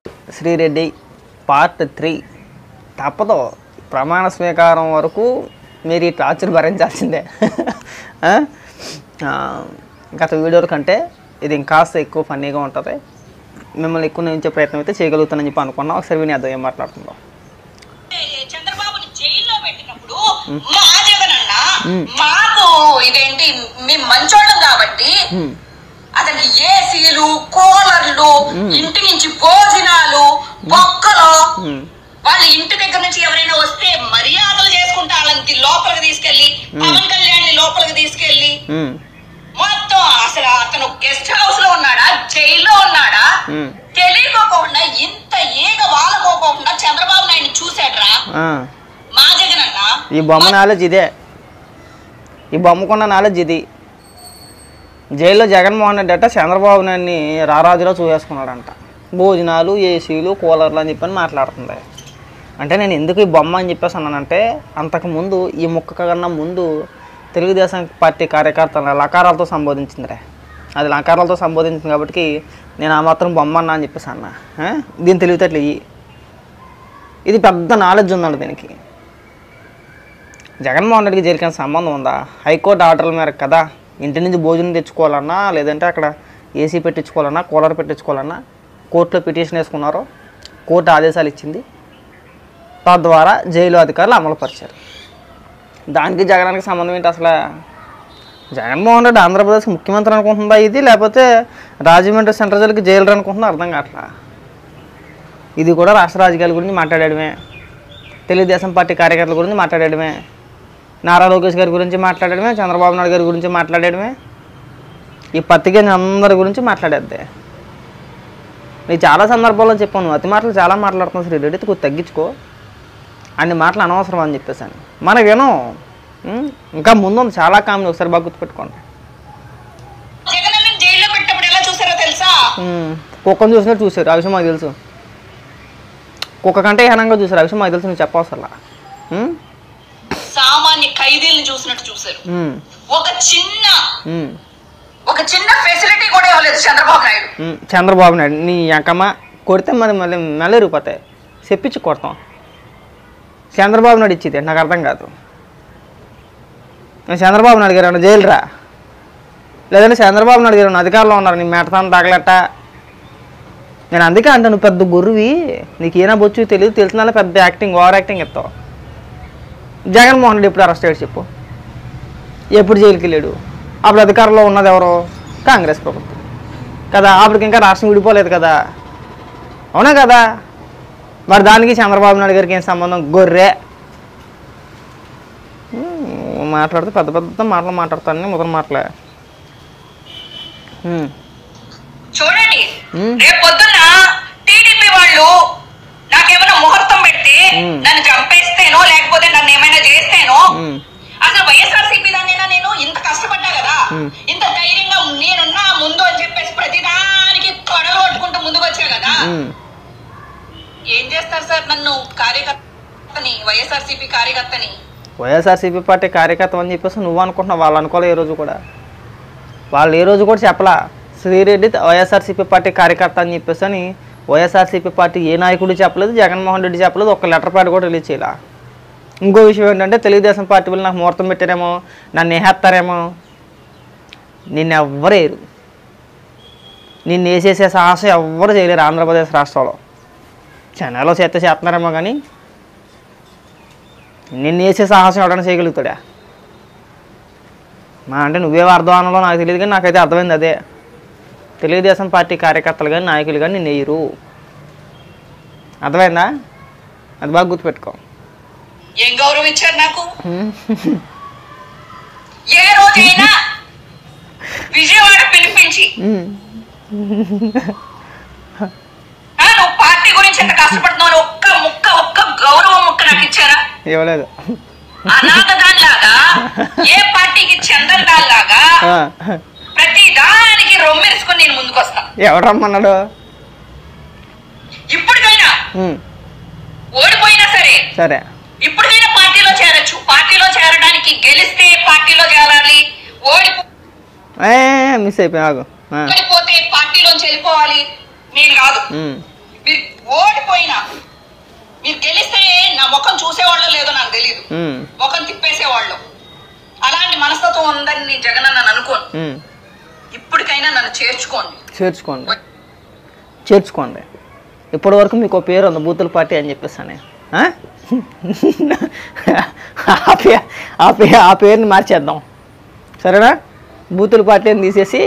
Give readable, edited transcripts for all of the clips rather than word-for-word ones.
Sri Reddy part 3 తప్పదు. ప్రమాణ స్వీకారం వరకు మీరు ఈ టార్చర్ భరించాల్సిందే. గత వీడియోల కంటే ఇది ఇంకాస్త ఎక్కువ ఫన్నీగా ఉంటుంది. మిమ్మల్ని ఎక్కువ నవ్వించే ప్రయత్నం అయితే చేయగలుగుతానని చెప్పి అనుకున్నాం. ఒకసారి విని అర్థం ఏం మాట్లాడుతుందో. చంద్రబాబుని జైల్లో పెట్టినప్పుడు మా జగనన్న మాకు ఇదేంటి మేము మంచోళ్ళం కాబట్టి అతని ఏసీలు కూలర్లు ఇంటి నుంచి భోజనాలు బొక్కలు వాళ్ళ ఇంటి దగ్గర నుంచి ఎవరైనా వస్తే మర్యాదలు చేసుకుంటా వాళ్ళని లోపలికి తీసుకెళ్లి పవన్ కళ్యాణ్ ని లోపలికి తీసుకెళ్లి మొత్తం అసలు అతను గెస్ట్ హౌస్ లో ఉన్నాడా జైల్లో ఉన్నాడా తెలియకోకుండా ఇంత ఈగ వాలకోకుండా చంద్రబాబు నాయుడు చూసాడ్రా మా జగనన్న. ఈ బొమ్మ నాలెడ్జ్ ఇదే, ఈ బొమ్మకున్న నాలెడ్జ్ ఇది. జైల్లో జగన్మోహన్ రెడ్డి అట్ట చంద్రబాబు నాయుడిని రారాజులో చూసేసుకున్నాడంట. భోజనాలు ఏసీలు కూలర్లు అని చెప్పని మాట్లాడుతుంది. అంటే నేను ఎందుకు ఈ బొమ్మ అని చెప్పేసి అన్నానంటే, అంతకుముందు ఈ ముక్క కన్నా ముందు తెలుగుదేశం పార్టీ కార్యకర్తలు లకారాలతో సంబోధించిందిరే. అది లకారాలతో సంబోధించింది కాబట్టి నేను ఆ మాత్రం బొమ్మ అన్నా అని చెప్పేసి అన్నా. దీని తెలివితేటలు ఇది పెద్ద నాలెడ్జ్ ఉందండి దీనికి. జగన్మోహన్ రెడ్డికి జైలుకి సంబంధం ఉందా? హైకోర్టు ఆర్డర్ల మేరకు కదా ఇంటి నుంచి భోజనం తెచ్చుకోవాలన్నా, లేదంటే అక్కడ ఏసీ పెట్టించుకోవాలన్నా, కూలర్ పెట్టించుకోవాలన్నా కోర్టులో పిటిషన్ వేసుకున్నారు. కోర్టు ఆదేశాలు ఇచ్చింది, తద్వారా జైలు అధికారులు అమలుపరిచారు. దానికి జగనానికి సంబంధం ఏంటి అసలు? జగన్మోహన్ రెడ్డి ఆంధ్రప్రదేశ్ ముఖ్యమంత్రి అనుకుంటుందా ఇది, లేకపోతే రాజమండ్రి సెంట్రల్ జైలుకి జైలు అనుకుంటుందా అర్థం కావట్లా. ఇది కూడా రాష్ట్ర రాజకీయాల గురించి మాట్లాడడమే, తెలుగుదేశం పార్టీ కార్యకర్తల గురించి మాట్లాడడమే, నారా లోకేష్ గారి గురించి మాట్లాడడమే, చంద్రబాబు నాయుడు గారి గురించి మాట్లాడడమే, ఈ పత్రిక అందరి గురించి మాట్లాడేద్దే. నేను చాలా సందర్భాల్లో చెప్పాను, అతి మాటలు చాలా మాట్లాడుతున్నాను శ్రీరెడ్డి, కొద్ది తగ్గించుకో, అన్ని మాటలు అనవసరం అని చెప్పేసాను. మనకేనో ఇంకా ముందు చాలా కామెడీ, ఒకసారి బాగా గుర్తుపెట్టుకోండి. జైల్లో పెట్టినప్పుడు ఎలా చూసారో తెలుసా? కుక్కను చూసినట్టు చూసారు, ఆ విషయం మాకు తెలుసు. కుక్క కంటే హీనంగా చూసారు, ఆ విషయం మాకు తెలుసు, నువ్వు చెప్పవసరలా. సామాన్య ఖైదీలను చూసినట్టు చూసారు. ఒక చిన్న ఫెసిలిటీ కూడా ఇవ్వలేదు చంద్రబాబు నాయుడు. నీ అక్కమ్మ కొడితే మరి మళ్ళీ మెల్లరిపోతాయి, చెప్పించి కొడతాం. చంద్రబాబు నాయుడు ఇచ్చింది నాకు అర్థం కాదు. చంద్రబాబు నాయుడు గారు ఏమన్నా జైలు రా, లేదంటే చంద్రబాబు నాయుడు గారు అధికారంలో ఉన్నారు, నీ మెడతాను తగలట. నేను అందుకే అంటే నువ్వు పెద్ద గుర్రువి, నీకు ఏనా బొచ్చు తెలియదు, తెలిసిన పెద్ద యాక్టింగ్, ఓవర్ యాక్టింగ్ ఇస్తావు. జగన్మోహన్ రెడ్డి ఎప్పుడు అరెస్ట్ అయ్యాడు చెప్పు? ఎప్పుడు జైలుకి వెళ్ళాడు? అప్పుడు అధికారంలో ఉన్నది ఎవరు? కాంగ్రెస్ ప్రభుత్వం కదా. అప్పటికి ఇంకా రాష్ట్రం విడిపోలేదు కదా, అవునా కదా? మరి దానికి చంద్రబాబు నాయుడు గారికి ఏం సంబంధం? గొర్రె మాట్లాడితే పెద్ద పెద్ద మాటలు మాట్లాడతాను, మొదలు మాటలే. చూడండి, రేపు పొద్దున్న టీడీపీ వాళ్ళు నాకేమైనా ముహూర్తం పెట్టి నన్ను చంపేస్తేనో లేకపోతే నన్ను ఏమైనా చేస్తేనో, అసలు వైఎస్ఆర్సీపీ దాన్నైనా నేను ఇంత కష్టపడ్డా కదా, ఇంత ధైర్యంగా నేనున్నా ముందు అని చెప్పేసి ప్రతిదానికి తొడలు పట్టుకుంటూ ముందుకు వచ్చా కదా, ఏం చేస్తారు సార్ నన్ను కార్యకర్తని, వైఎస్ఆర్సీపీ కార్యకర్తని? వైఎస్ఆర్సీపీ పార్టీ కార్యకర్త అని చెప్పేసి నువ్వు అనుకుంటున్నావు, వాళ్ళు అనుకోలే. ఏ రోజు కూడా వాళ్ళు ఏ రోజు కూడా చెప్పలా శ్రీరెడ్డి వైఎస్ఆర్సీపీ పార్టీ కార్యకర్త అని చెప్పేసి అని. వైఎస్ఆర్సీపీ పార్టీ ఏ నాయకుడు చెప్పలేదు, జగన్మోహన్ రెడ్డి చెప్పలేదు, ఒక లెటర్ ప్యాడ్ కూడా రిలీజ్ చేయాల. ఇంకో విషయం ఏంటంటే, తెలుగుదేశం పార్టీ వాళ్ళు నాకు ముహూర్తం పెట్టారేమో, నన్ను వేసేస్తారేమో. నిన్ను ఎవ్వరేరు, నిన్ను వేసేసే సాహసం ఎవ్వరు చేయలేరు ఆంధ్రప్రదేశ్ రాష్ట్రంలో. చెన్నైలో చేస్తున్నారేమో కానీ నిన్ను వేసే సాహసం ఎవడైనా చేయగలుగుతాడా? మా అంటే నువ్వే అర్థమానంలో నాకు తెలియదు, కానీ నాకైతే అర్థమైంది అదే. తెలుగుదేశం పార్టీ కార్యకర్తలు కానీ నాయకులు కానీ నిన్ను వేయరు, అర్థమైందా? అది బాగా గుర్తుపెట్టుకో. ఏం గౌరవం ఇచ్చారు నాకు? ఏ రోజైనా విజయవాడ పిలిపించి నువ్వు పార్టీ గురించి ఎంత కష్టపడుతున్నావు ఒక్క గౌరవం ముక్క నాకు ఇచ్చారా? ఇవ్వలేదు. అనాథ దానిలాగా, ఏ పార్టీకి చెందని దానిలాగా ప్రతి దానికి రొమ్మెరుసుకుని నేను ముందుకు వస్తా. ఎవరు రమ్మన్నాడు? ఇప్పటికైనా ఓడిపోయినా సరే ఇప్పటికైనా పార్టీలో చేరొచ్చు. పార్టీలో చేరడానికి గెలిస్తే పార్టీలో చేరాలి, మిస్ అయిపోయి ఓడిపోతే పార్టీలోంచి వెళ్ళిపోవాలి. నేను కాదు, మీరు ఓడిపోయినా మీరు గెలిస్తే నా ముఖం చూసేవాళ్ళు లేదో నాకు తెలియదు, ముఖం తిప్పేసేవాళ్ళు. అలాంటి మనస్తత్వం ఉందని నీ జగన్ అన్న అనుకోను. ఇప్పటికైనా నన్ను చేర్చుకోండి. ఇప్పటి వరకు మీకు ఒక పేరు ఉంది, బూతుల పార్టీ అని చెప్పేసానే. ఆ పేరుని మార్చేద్దాం, సరేనా? బూతుల పార్టీ అని తీసేసి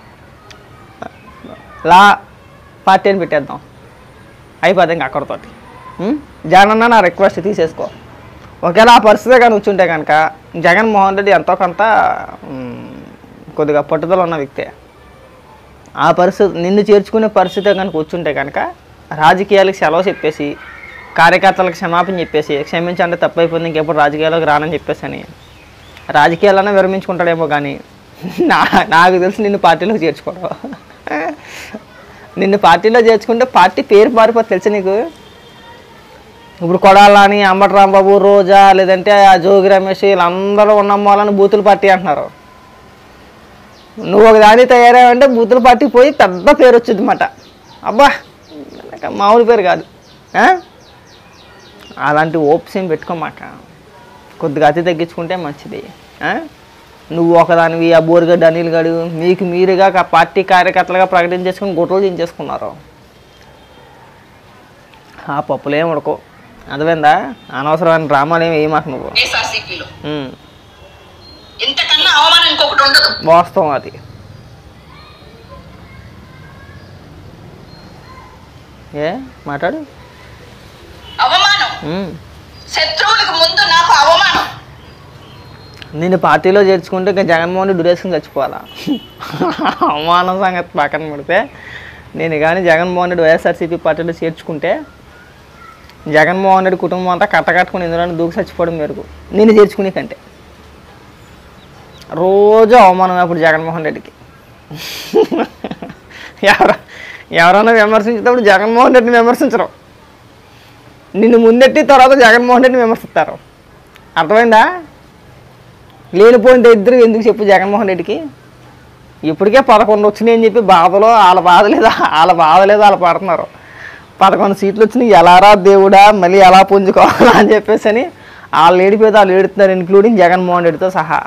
లా పార్టీ అని పెట్టేద్దాం, అయిపోద్ది ఇంకా అక్కడితోటి. జగన్ అన్న నా రిక్వెస్ట్ తీసేసుకో. ఒకవేళ ఆ పరిస్థితి కానీ వచ్చుంటే కనుక జగన్మోహన్ రెడ్డి ఎంతో కొంత కొద్దిగా పట్టుదల ఉన్న వ్యక్తే. ఆ పరిస్థితి నిన్ను చేర్చుకునే పరిస్థితి కనుక వచ్చుంటే కనుక రాజకీయాలకు సెలవు చెప్పేసి కార్యకర్తలకు క్షమాపణ చెప్పేసి క్షమించండి తప్పైపోయింది ఇంకెప్పుడు రాజకీయాలకు రానని చెప్పేసి అని రాజకీయాలన్నా విరమించుకుంటాడేమో. కానీ నాకు తెలిసి నిన్ను పార్టీలోకి చేర్చుకోవడం, నిన్ను పార్టీలో చేర్చుకుంటే పార్టీ పేరు మారిపోతే తెలుసు నీకు. ఇప్పుడు కొడాలని, అంబటి రాంబాబు, రోజా, లేదంటే ఆ జోగి రమేష్ వీళ్ళందరూ ఉన్నమ్మాలని బూతుల పార్టీ అంటున్నారు. నువ్వు ఒక దాన్ని తయారావంటే బూతుల పార్టీ పోయి పెద్ద పేరు వచ్చింది అన్నమాట. అబ్బా మామూలు పేరు కాదు. అలాంటి ఓప్స్ ఏం పెట్టుకోమాక, కొద్దిగా అతి తగ్గించుకుంటే మంచిది. నువ్వు ఒకదానివి ఆ బోరుగడ్డ అనిల్ గడు మీకు మీరుగా ఆ పార్టీ కార్యకర్తలుగా ప్రకటించేసుకుని గొడవలు దించేసుకున్నారు. ఆ పప్పులేం ఉడకో, అర్థమైందా? అనవసరమైన డ్రామాలు ఏమాక నువ్వు. వాస్తవం అది. ఏ మాట్లాడు. శత్రువులకు ముందు నాకు అవమానం. నిన్ను పార్టీలో చేర్చుకుంటే ఇంకా జగన్మోహన్ రెడ్డి దురేసుకుని చచ్చిపోవాలా? అవమానం సంగతి పక్కన పెడితే నేను కానీ జగన్మోహన్ రెడ్డి వైఎస్ఆర్సీపీ పార్టీలో చేర్చుకుంటే జగన్మోహన్ రెడ్డి కుటుంబం అంతా కట్టకట్టుకుని ఇందులో దూకి చచ్చిపోవడం మెరుగు నిన్ను చేర్చుకునే కంటే. రోజు అవమానం అప్పుడు జగన్మోహన్ రెడ్డికి. ఎవరైనా విమర్శించేటప్పుడు జగన్మోహన్ రెడ్డిని విమర్శించరు, నిన్ను ముందెట్టి తర్వాత జగన్మోహన్ రెడ్డిని విమర్శిస్తారు. అర్థమైందా? లేనిపోయిన ఇద్దరు ఎందుకు చెప్పు జగన్మోహన్ రెడ్డికి. ఇప్పటికే 11 వచ్చినాయి అని చెప్పి బాధలో వాళ్ళ బాధ లేదా వాళ్ళు పడుతున్నారు. 11 సీట్లు వచ్చినాయి, ఎలారా దేవుడా మళ్ళీ ఎలా పుంజుకోవాలా అని చెప్పేసి అని వాళ్ళు ఏడిపోతే వాళ్ళు ఏడుతున్నారు, ఇంక్లూడింగ్ జగన్మోహన్ రెడ్డితో సహా.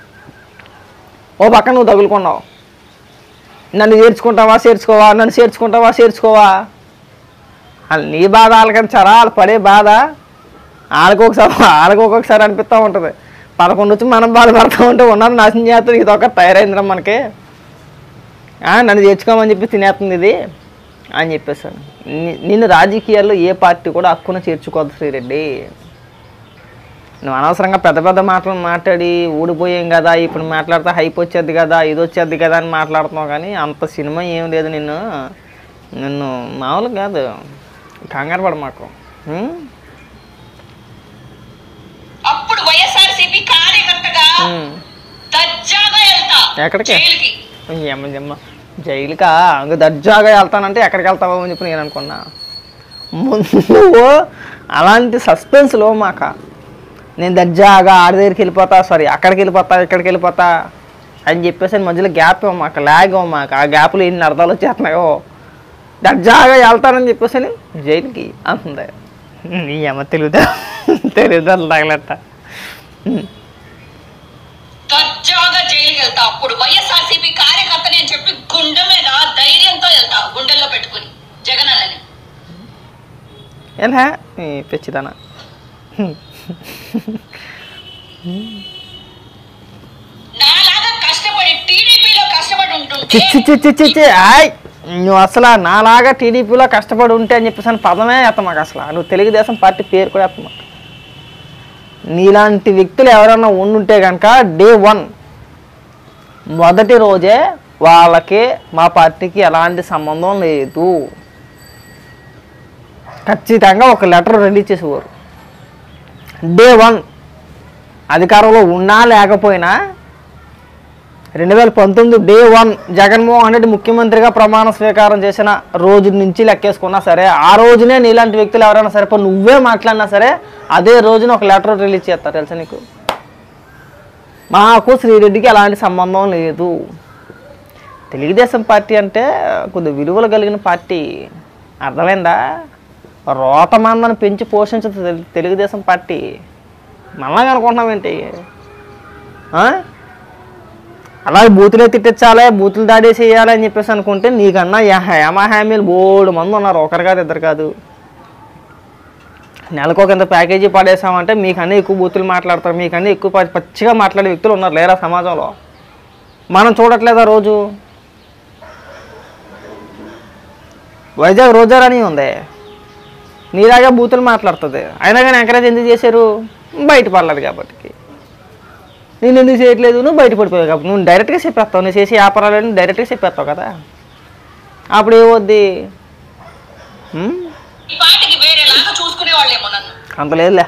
ఓ పక్క నువ్వు తగులుకున్నావు, నన్ను చేర్చుకోవా. వాళ్ళు నీ బాధ వాళ్ళకంటారా, వాళ్ళు పడే బాధ వాళ్ళకి ఒక్కొక్కసారి అనిపిస్తూ ఉంటుంది. 11 వచ్చి మనం బాధపడుతూ ఉంటే ఉన్నాను నాశనం చేస్తుంది, ఇది ఒక తయారైందిరా మనకి, నన్ను చేర్చుకోమని చెప్పి తినేస్తుంది ఇది అని చెప్పేసాను. నిన్ను రాజకీయాల్లో ఏ పార్టీ కూడా హక్కున చేర్చుకోవద్దు శ్రీరెడ్డి. నువ్వు అనవసరంగా పెద్ద పెద్ద మాటలు మాట్లాడి ఊడిపోయాం కదా, ఇప్పుడు మాట్లాడితే హైప్ వచ్చేది కదా, ఇది వచ్చేది కదా అని మాట్లాడుతున్నావు. కానీ అంత సినిమా ఏం లేదు. నిన్ను మామూలు కాదు, కంగారు పడ మాకు. అప్పుడు వైఎస్ఆర్సీపీ కార్యకర్తగా ఎక్కడికి జమ్మ జైలుకా ఇంకా దర్జాగా వెళ్తానంటే ఎక్కడికి వెళ్తావో అని చెప్పి నేను అనుకున్నా. ముందు అలాంటి సస్పెన్స్లో మాక నేను దర్జాగా ఆడి దగ్గరికి వెళ్ళిపోతా, అక్కడికి వెళ్ళిపోతా అని చెప్పేసి మధ్యలో గ్యాప్ ఇవ్వమాక, లాగ్ ఇవ్వమాక. ఆ గ్యాప్లో ఎన్ని అర్థాలు వచ్చేస్తున్నాయో. దర్జాగా వెళ్తానని చెప్పేసి జైలుకి అంటుంది. నీ అమ్మ తెలియదు తగలట. దర్జాగా జైలుకి వెళ్తా, అప్పుడు వైఎస్ఆర్సీపీ కార్యకర్తని అని చెప్పి గుండె మీద ధైర్యంతో వెళ్తా, గుండెల్లో పెట్టుకుని జగన్ అన్నని. ఎలా పెచ్చిదానా నాలాగా కష్టపడి టీడీపీలో కష్టపడి ఉంటుంటే నువ్వు అసలు నాలాగా టీడీపీలో కష్టపడి ఉంటే అని చెప్పేసి పదమే ఎత్తమాక. అసలు నువ్వు తెలుగుదేశం పార్టీ పేరు కూడా ఎత్తమాక. నీలాంటి వ్యక్తులు ఎవరైనా ఉండుంటే కనుక డే 1 మొదటి రోజే వాళ్ళకి మా పార్టీకి ఎలాంటి సంబంధం లేదు ఖచ్చితంగా ఒక లెటర్ రిలీజ్ చేసేవారు. డే 1 అధికారంలో ఉన్నా లేకపోయినా 2019 డే 1 జగన్మోహన్ రెడ్డి ముఖ్యమంత్రిగా ప్రమాణ స్వీకారం చేసిన రోజు నుంచి లెక్కేసుకున్నా సరే, ఆ రోజునే నీలాంటి వ్యక్తులు ఎవరైనా సరే నువ్వే మాట్లాడినా సరే అదే రోజున ఒక లెటర్ రిలీజ్ చేస్తారు. తెలుసా నీకు? మాకు శ్రీరెడ్డికి ఎలాంటి సంబంధం లేదు. తెలుగుదేశం పార్టీ అంటే కొద్ది విలువలు కలిగిన పార్టీ. అర్థమైందా? రోతమందని పెంచి పోషించదు తెలుగుదేశం పార్టీ. మళ్ళా అనుకుంటున్నాం ఏంటి? అలాగే బూతులే తిట్టించాలి, బూతులు దాడేసి వేయాలి అని చెప్పేసి అనుకుంటే నీకన్నా హామీలు బోల్డ్ మంది ఉన్నారు, ఒకరు కాదు ఇద్దరు కాదు. నెలకు ఇంత ప్యాకేజీ పడేసామంటే మీకన్నా ఎక్కువ బూతులు మాట్లాడతారు, మీకన్నా ఎక్కువ పచ్చిగా మాట్లాడే వ్యక్తులు ఉన్నారు లేరా సమాజంలో? మనం చూడట్లేదా? రోజు వైజాగ్ రోజారాని ఉంది, నీలాగా బూతులు మాట్లాడుతుంది, అయినా కానీ ఎంకరేజ్ ఎందుకు చేశారు? బయటపడలేదు కాబట్టి. నేను ఎందుకు చేయట్లేదు? నువ్వు బయటపడిపోయావు కాబట్టి. నువ్వు డైరెక్ట్గా చెప్పేస్తావు, నువ్వు చేసే వ్యాపారాలని డైరెక్ట్గా చెప్పేస్తావు కదా, అప్పుడు ఏమవుద్ది? అంత లేదులే.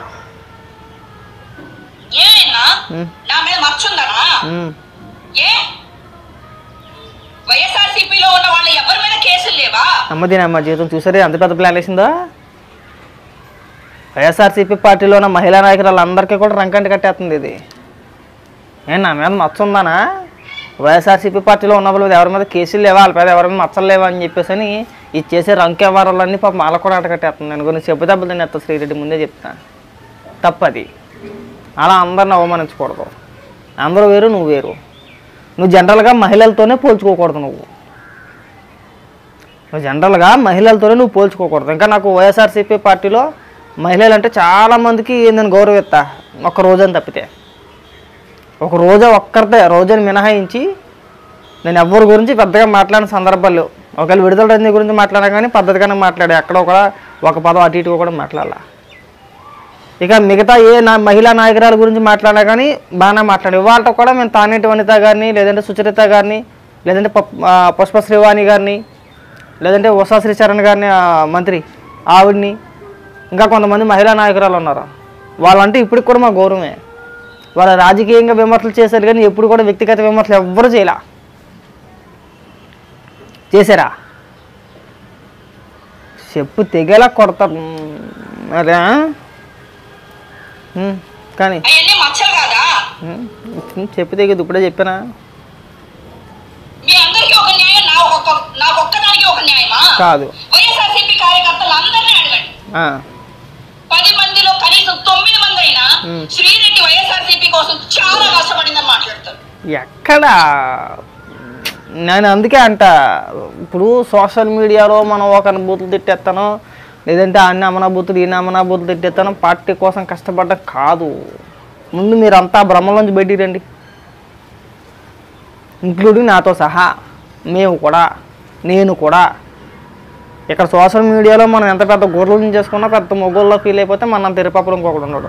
అమ్మ జీవితం చూసారే అంత పెద్ద ప్లాన్ వేసిందో. వైఎస్ఆర్సీపీ పార్టీలో ఉన్న మహిళా నాయకురాలందరికీ కూడా రంకంటి కట్టేస్తుంది ఇది. నా మీద మచ్చ ఉందానా? వైఎస్ఆర్సీపీ పార్టీలో ఉన్న వాళ్ళు ఎవరి మీద కేసులు లేవా, వాళ్ళ మీద ఎవరి మీద మచ్చలు లేవా అని చెప్పేసి అని ఇది చేసే రంకు వ్యవహారాలన్నీ పాపం వాళ్ళ కూడా అటకట్టేస్తుంది. నేను కొన్ని చెప్పు దెబ్బలు తినేస్తా శ్రీరెడ్డి, ముందే చెప్తా. తప్పది. అలా అందరిని అవమానించకూడదు. అందరూ వేరు, నువ్వు వేరు. నువ్వు జనరల్గా మహిళలతోనే పోల్చుకోకూడదు. నువ్వు జనరల్గా మహిళలతోనే నువ్వు పోల్చుకోకూడదు. ఇంకా నాకు వైఎస్ఆర్సీపీ పార్టీలో మహిళలు అంటే చాలామందికి నేను గౌరవిస్తా, ఒక్క రోజని తప్పితే. ఒక రోజు ఒక్కరితే రోజుని మినహాయించి నేను ఎవరి గురించి పెద్దగా మాట్లాడిన సందర్భాలు, ఒకవేళ విడుదల రంజీ గురించి మాట్లాడా కానీ పద్ధతిగానే మాట్లాడే, ఎక్కడ ఒక పదం అటు ఇటుగా కూడా మాట్లాడాల. ఇక మిగతా మహిళా నాయకురాల గురించి మాట్లాడా కానీ బాగానే మాట్లాడే. వాళ్ళతో కూడా మేము తానేటి వనిత గారిని, లేదంటే సుచరిత గారిని, లేదంటే పుష్ప శ్రీవాణి గారిని, లేదంటే ఉషా శ్రీచరణ్ గారిని మంత్రి ఆవిడ్ని, ఇంకా కొంతమంది మహిళా నాయకురాలు ఉన్నారు. వాళ్ళంటే ఇప్పటికి కూడా మా గౌరవమే. వాళ్ళ రాజకీయంగా విమర్శలు చేశారు కానీ ఎప్పుడు కూడా వ్యక్తిగత విమర్శలు ఎవ్వరూ చేయలే. చేశారా? చెప్పు తెగేలా కొడతారు అదే. కానీ చెప్పు తెగదు, ఇప్పుడే చెప్పానా? కాదు, 10 మందిలో కనీసం 9 మంది అయినా శ్రీరెడ్డి వైఎస్ఆర్సీపీ కోసం చాలా కష్టపడిందని మాట్లాడతారు. ఎక్కడ? నేను అందుకే అంట, ఇప్పుడు సోషల్ మీడియాలో మనం ఒకరిని బూతులు తిట్టేస్తాను, లేదంటే అన్ని అమనా బూతులు ఈయన అమనా బూతులు తిట్టేస్తాను, పార్టీ కోసం కష్టపడ్డా కాదు. ముందు మీరంతా భ్రమలోంచి బయటికి రండి, ఇంక్లూడింగ్ నాతో సహా. మేము కూడా, నేను కూడా. ఇక్కడ సోషల్ మీడియాలో మనం ఎంత పెద్ద గొర్రెలు చేసుకున్నా పెద్ద మొగోల్లో ఫీల్ అయిపోతే మనం తిరుపపురం ఇంకొకటి ఉండడు.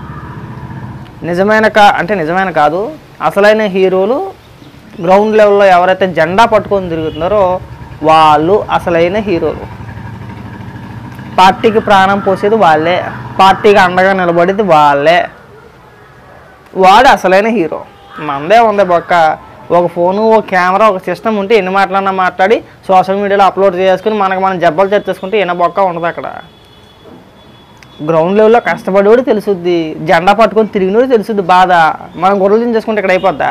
నిజమైన కాదు, అసలైన హీరోలు గ్రౌండ్ లెవెల్లో ఎవరైతే జెండా పట్టుకొని తిరుగుతున్నారో వాళ్ళు అసలైన హీరోలు. పార్టీకి ప్రాణం పోసేది వాళ్ళే, పార్టీకి అండగా నిలబడేది వాళ్ళే. వాడు అసలైన హీరో. మనదే ఉంది బొక్క. ఒక ఫోను, ఒక కెమెరా, ఒక సిస్టమ్ ఉంటే ఎన్ని మాటలన్నా మాట్లాడి సోషల్ మీడియాలో అప్లోడ్ చేసుకుని మనం జబ్బలు చర్చేసుకుంటే ఎన్న బొక్క ఉండదు. అక్కడ గ్రౌండ్ లెవెల్లో కష్టపడేవాడు తెలుసుద్ది, జెండా పట్టుకొని తిరిగినోడు తెలుసుద్ది బాధ. మనం గొడవలు చేసుకుంటే ఇక్కడ అయిపోద్దా?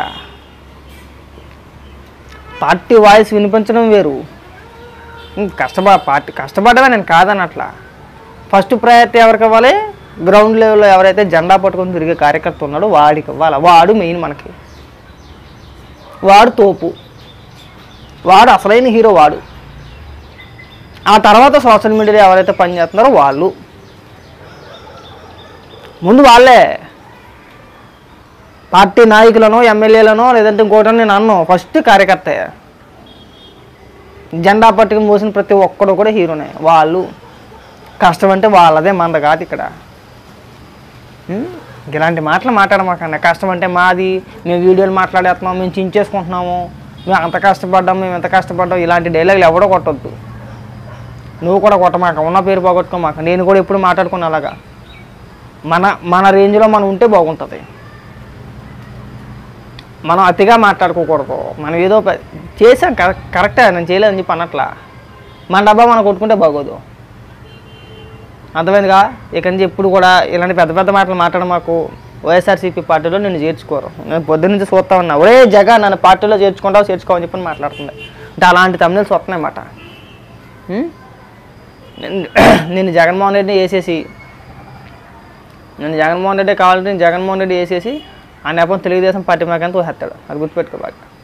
పార్టీ వాయిస్ వినిపించడం వేరు, పార్టీ కష్టపడమే నేను కాదనట్లా. ఫస్ట్ ప్రయారిటీ ఎవరికి ఇవ్వాలి? గ్రౌండ్ లెవెల్లో ఎవరైతే జెండా పట్టుకొని తిరిగే కార్యకర్త ఉన్నాడో వాడికి ఇవ్వాలి. వాడు మెయిన్ మనకి, వాడు తోపు, వాడు అసలైన హీరో వాడు. ఆ తర్వాత సోషల్ మీడియాలో ఎవరైతే పనిచేస్తున్నారో వాళ్ళు. ముందు వాళ్ళే పార్టీ నాయకులనో ఎమ్మెల్యేలనో లేదంటే ఇంకోటనో నేను అన్నో ఫస్ట్ కార్యకర్త. జెండా పట్టుకుని మోసిన ప్రతి ఒక్కడు కూడా హీరోనే. వాళ్ళు కష్టం అంటే వాళ్ళదే, మంద కాదు. ఇక్కడ ఇలాంటి మాటలు మాట్లాడమాకన్నా. కష్టం అంటే మాది, మేము వీడియోలు మాట్లాడేస్తున్నాం, మేము చించేసుకుంటున్నాము, మేము అంత కష్టపడ్డాం, మేము ఎంత కష్టపడ్డాం, ఇలాంటి డైలాగులు ఎవడో కొట్టొద్దు. నువ్వు కూడా కొట్టమాక, ఉన్న పేరు పోగొట్టుకోమాక. నేను కూడా ఎప్పుడు మాట్లాడుకున్నా అలాగా. మన రేంజ్లో మనం ఉంటే బాగుంటుంది. మనం అతిగా మాట్లాడుకోకూడదు. మనం ఏదో చేసాం కరెక్టే, నేను చేయలేదని చెప్పి అన్నట్లా మన డబ్బా మనం కొట్టుకుంటే బాగోదు. అర్థమైందిగా? ఇక నుంచి ఎప్పుడు కూడా ఇలాంటి పెద్ద పెద్ద మాటలు మాట్లాడడం. మాకు వైఎస్ఆర్సీపీ పార్టీలో నిన్ను చేర్చుకోరు. నేను పొద్దున్న నుంచి చూస్తా ఉన్నా, ఒరే జగన్ నన్ను పార్టీలో చేర్చుకోమని చెప్పని మాట్లాడుతుంది. అంటే అలాంటి తమిళస్ వస్తున్నాయన్నమాట. నేను జగన్మోహన్ రెడ్డిని వేసేసి కావాలంటే జగన్మోహన్ రెడ్డి వేసేసి ఆ నెపం తెలుగుదేశం పార్టీ మాకంతా తోసేస్తాడు. అది గుర్తుపెట్టుకో బాగా.